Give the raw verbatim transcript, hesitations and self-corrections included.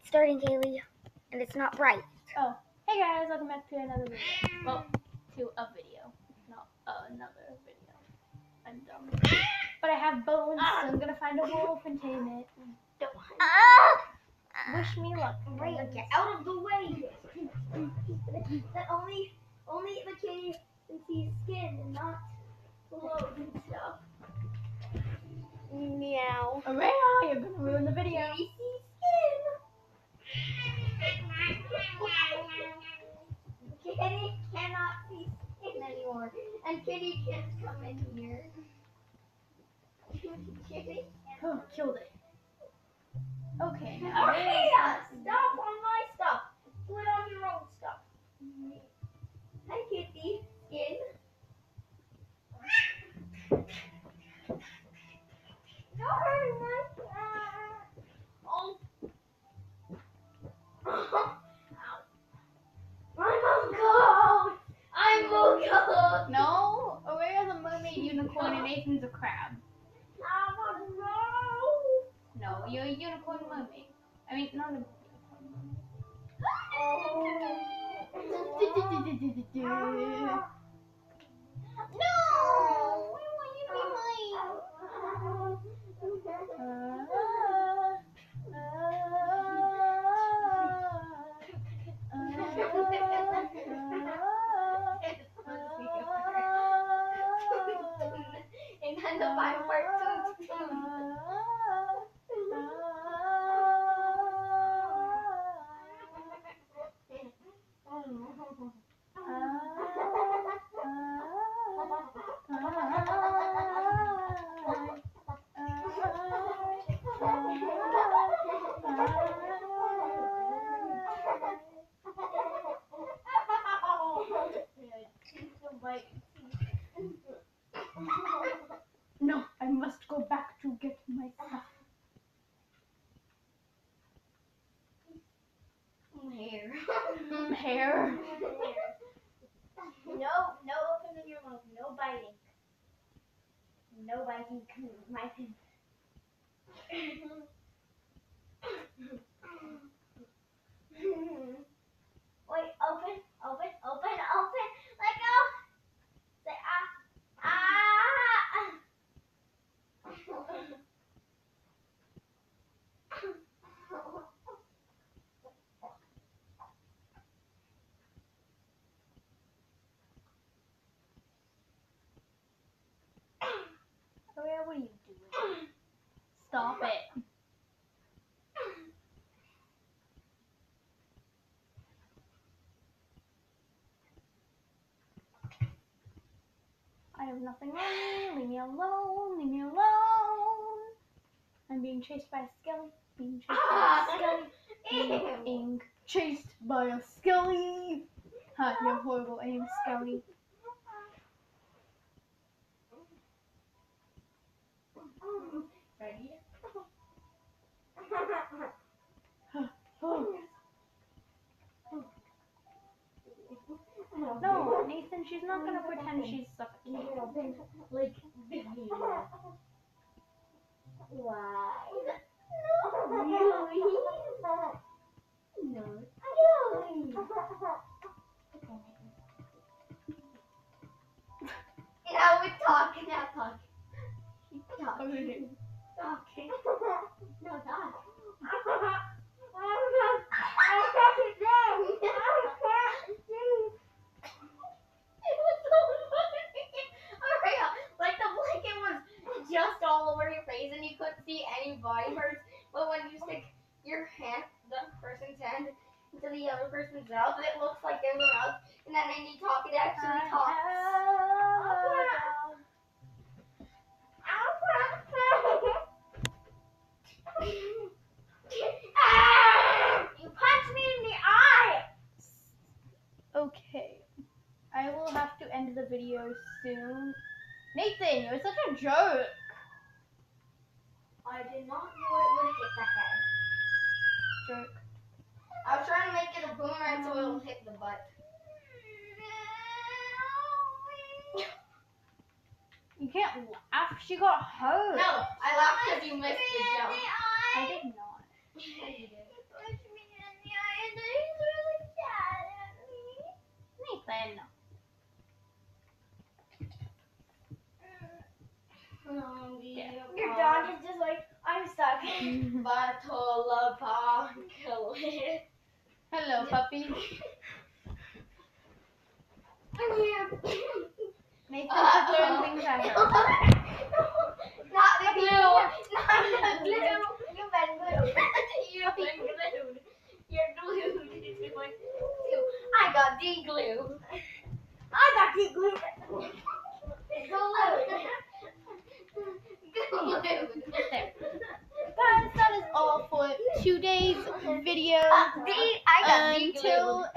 starting, Kaylee, and it's not bright. Oh, hey guys, welcome back to another video. Well, to a video, not uh, another video. I'm dumb. But I have bones, so I'm gonna find a wolf and tame it. Don't. Ah! Wish me luck. Rhea, get out of the way! That only, only the kitty can see skin and not clothes and stuff. Meow. Rhea, you're gonna ruin the video. Kitty sees skin. Kitty cannot see skin anymore, and Kitty can't come in here. Kitty Oh, killed it. Okay, now Oh, Rhea. Rhea, stop on my stuff. Put on your own stuff. Hi, Kitty. Skin. Don't hurt my Oh. Ow. I'm a goat. I'm a goat. No, Rhea's a mermaid unicorn and Nathan's a crab. I'm a goat. No, you're a unicorn mermaid. I mean, not a unicorn mermaid. No! I want you to be mine. And then the final part too. No, I must go back to get my stuff. Hair. Mm, hair. No, no opening your mouth, no biting. No biting, my pin. Wait, open, open, open, open. Let go. Say ah, ah. Rhea, what are you doing? Stop it. I have nothing on me. Leave me alone. Leave me alone. I'm being chased by a skelly. Being chased by a skelly. Being chased by a skelly. Ha, you have horrible aim, skelly. Ready? No, Nathan, she's not gonna pretend she's suffocating. Like the Why? No. No. Now we're talking. Now talking. Keep talking. Talking. No, not. Like the blanket was just all over your face and you couldn't see any body parts, but when you stick your hand, the person's hand, into the other person's mouth, it looks like there's a mouth, and then when you talk, it actually talks. You punched me in the eye! Okay. I will have to end the video soon. Nathan, you're such a jerk. I did not know it would hit the head. Jerk. I was trying to make it a boomerang so it'll hit the butt. You can't laugh. She got hurt. No, I laughed because you missed the jump. I did not. Yeah, you did. Battle apocalypse. Hello, puppy. They think that certain things are her. Not the glue. Not the glue. You've been glued. You've been glued. You're glued. I got de-glued. I got de-glued. Glued. Glued. There. Guys, that is all for today's video. Uh, de- I got Until de-glued.